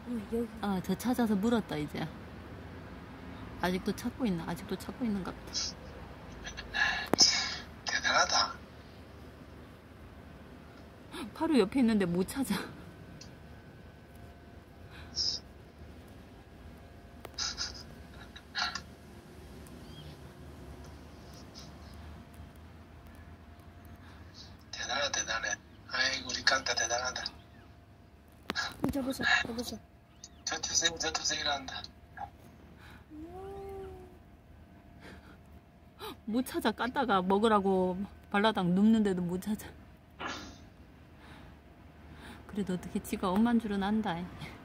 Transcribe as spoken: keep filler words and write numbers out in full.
어, 여기. 아, 저 찾아서 물었다 이제. 아직도 찾고 있나? 아직도 찾고 있는가 보다. 대단하다. 바로 옆에 있는데 못 찾아. 대단하다, 대단해. 아이고, 우리 깐따 대단하다. 잡으셔, 잡으셔. 저 투생, 저 투생이란다. 못 찾아. 깠다가 먹으라고 발라당 눕는데도 못 찾아. 그래도 어떻게 지가 엄만 줄은 안다.